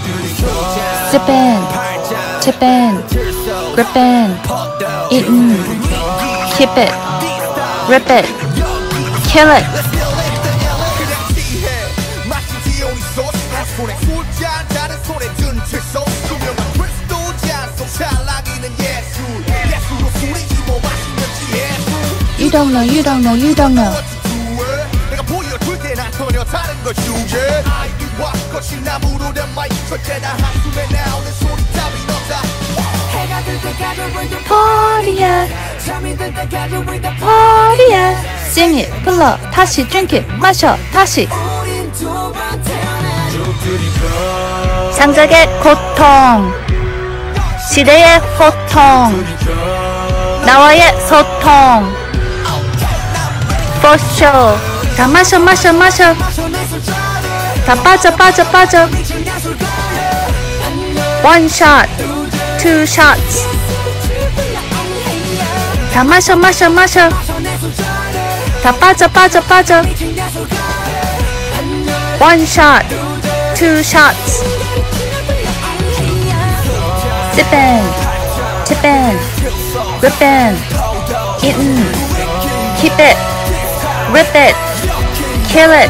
Zip in, tip in, grip in, eaten, keep it, rip it, kill it. You don't know, you don't know, you don't know. Party야, party야. Sing it, 불러, 다시 drink it, 마셔, 다시. 창작의 고통, 시대의 호통, 나와의 소통. For sure. 다 마셔, 마셔, 마셔. 다 빠져, 빠져, 빠져. One shot, two shots. 다 마셔, 마셔, 마셔. 다 빠져, 빠져, 빠져. One shot, two shots. Sip in, tip in, grip in, eaten, keep it, rip it, kill it.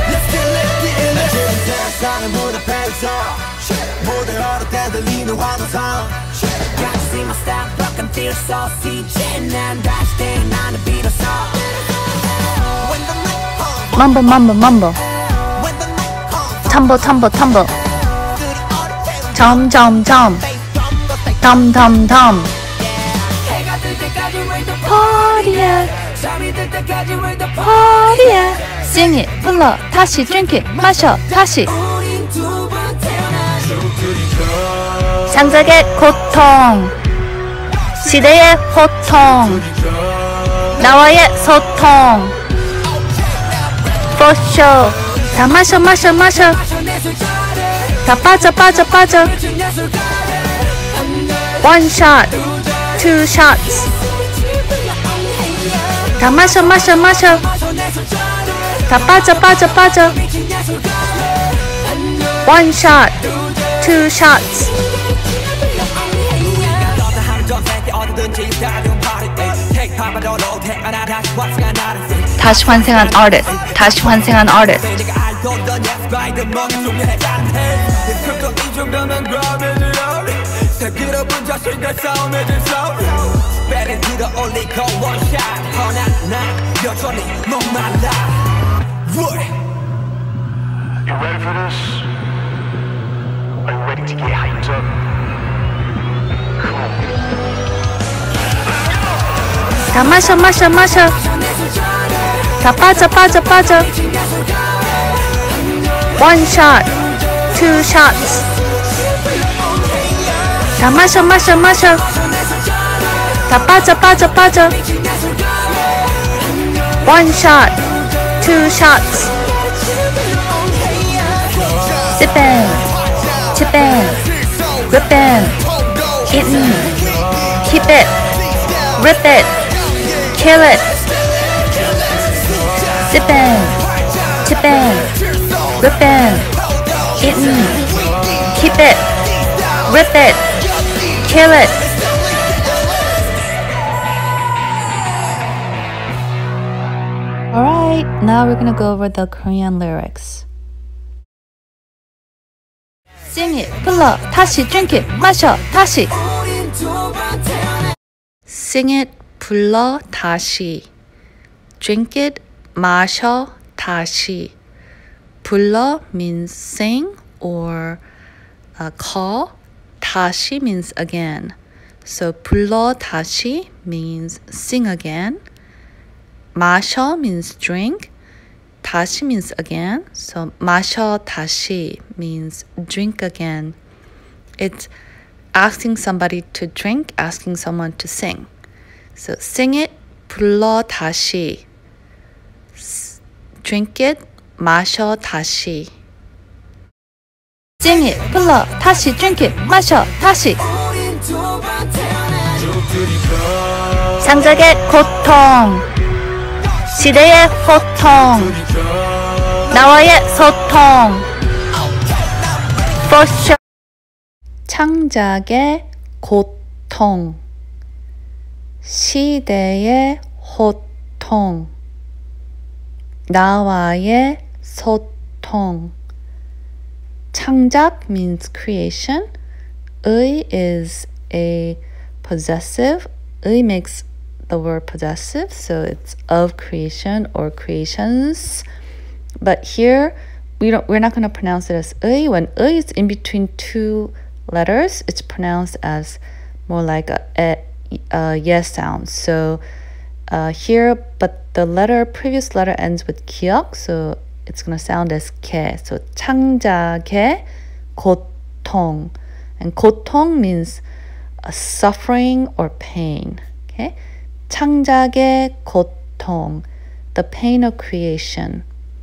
Mumble, mumble, mumble. Tumble, tumble, tumble. Tom, tom, tom. Tom, tom, tom. Party야, party야. Sing it, 불러, 다시 drink it, 마셔, 다시. 창작의 고통, 시대의 호통, 나와의 소통. For sure. 다 마셔, 마셔, 마셔. 다 빠져, 빠져, 빠져. One shot, two shots. 다 마셔, 마셔, 마셔. 다 빠져, 빠져, 빠져. One shot, two shots. 다시 환생한 artist, 다시 환생한 artist. You ready for this? Are you ready to get hyped up? Cool. 다 마셔, 마셔, 마셔. 다 빠져, 빠져, 빠져. One shot, two shots. 다 마셔, 마셔, 마셔. 다 빠져, 빠져, 빠져. One shot, two shots. Sip in, tip in, grip in, eaten, keep it, rip it, kill it. Sip in, tip in, grip in, eaten, keep it, rip it, kill it. Alright, now we're gonna go over the Korean lyrics. Sing it, 불러, 다시 drink it, 마셔, 다시. Sing it, 불러, 다시. Drink it, 마셔, 다시. 불러 means sing or call. 다시 means again. So 불러 다시 means sing again. 마셔 means drink. 다시 means again. So 마셔 다시 means drink again. It's asking somebody to drink, asking someone to sing. So sing it, 불러 다시. Drink it, 마셔 다시. Sing it, 불러 다시. Drink it, 마셔 다시. 창작의 고통, 시대의 호통, 나와의 소통. For sure. 창작의 고통, 시대의 호통, 나와의 소통. 창작 means creation. 의 is a possessive. 의 makes the word possessive, so it's of creation or creations. But here we're not going to pronounce it as 의. When 의 is in between two letters, it's pronounced as more like a yes sound. So here, but the previous letter ends with 기역, so it's going to sound as 개. So 창작의 고통. And 고통 means suffering or pain. Okay? 창작의 고통, the pain of creation.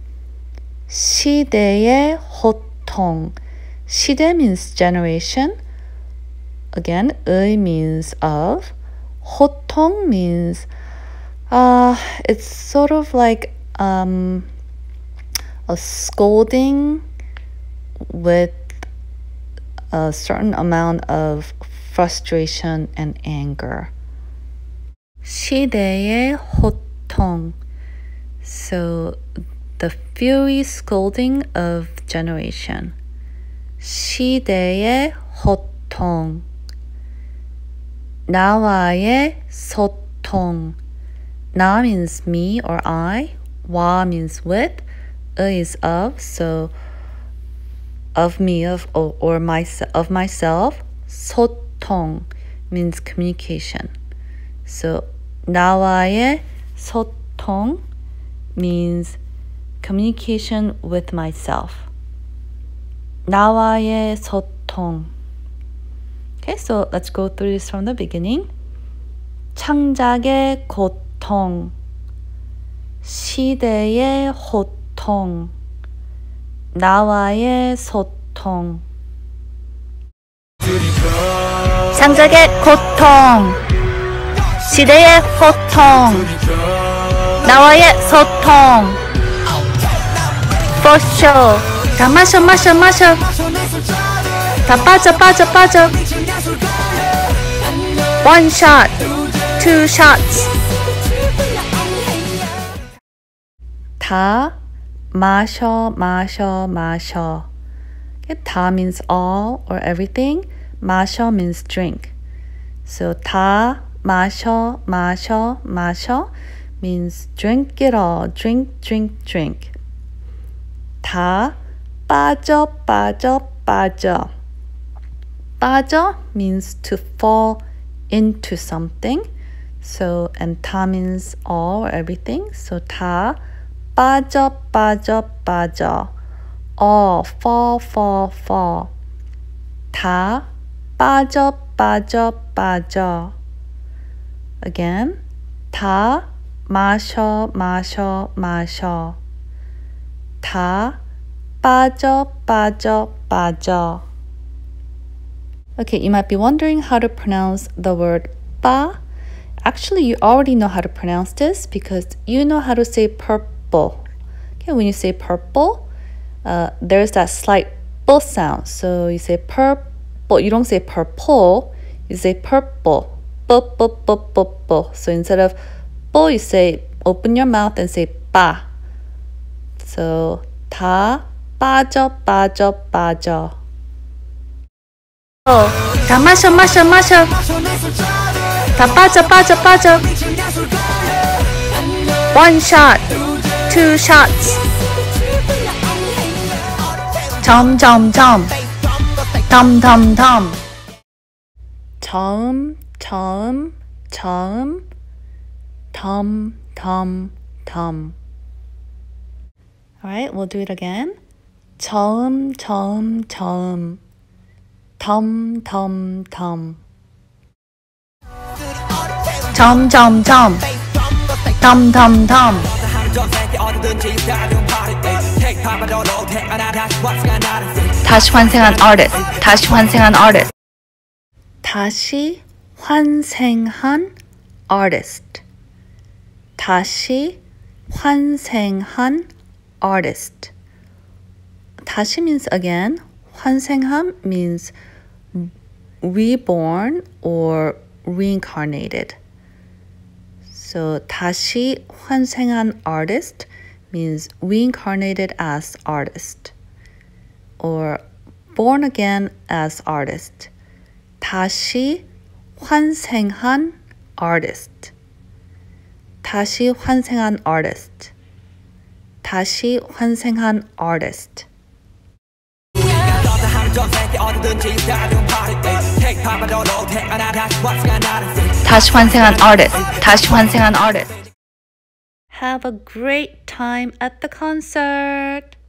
시대의 호통. 시대 means generation. Again, 의 means of. 호통 means it's sort of like a scolding with a certain amount of frustration and anger. 시대의 호통. So the fury scolding of generation. 시대의 호통. 나와의 소통. 나 means me or I. 와 means with. Is of, so of me, or myself. 소통 means communication. So 나와의 소통 means communication with myself. 나와의 소통. Okay, so let's go through this from the beginning. 창작의 고통. 시대의 호통. 나와의 소통. 창작의 고통. 시대의 호통. 나와의 소통. For sure. 다 마셔 마셔 마셔. 다 빠져 빠져 빠져. One shot. Two shots. 다 마셔 마셔 마셔. 다 means all or everything. 마셔 means drink. So 다 마셔 마셔 마셔 means drink it all. Drink drink drink. 다 빠져 빠져 빠져. 빠져 means to fall into something. So and 다 means all or everything. So 다 빠져 빠져 빠져. all fall fall fall. 다 빠져 빠져 빠져. Again. 다 마셔 마셔 마셔. 다 빠져 빠져 빠져. Okay, you might be wondering how to pronounce the word 빠. Actually, you already know how to pronounce this because you know how to say purple. Okay, when you say purple, there's that slight b sound. So you say purple. You don't say purple. You say purple. So instead of b, you say open your mouth and say 빠. So 다 빠져 빠져 빠져. 다 마셔 마셔 마셔. 다 빠져 빠져 빠져. One shot. Two shots. 점점점. 덤덤덤. 처음 처음 처음. 덤덤덤. Alright, we'll do it again. 처음 처음 처음. 덤덤덤. 점점점. 덤덤덤. 다시 환생한 artist. 다시 환생한 artist. 다시 환생한 artist. 다시 환생한 artist. 다시 means again. 환생함 means reborn or reincarnated. So 다시 환생한 artist means reincarnated as artist or born again as artist. 다시 환생한 artist. 다시 환생한 artist. 다시 환생한 artist. 다시 환생한 artist. 다시 환생한 artist. Have a great time at the concert.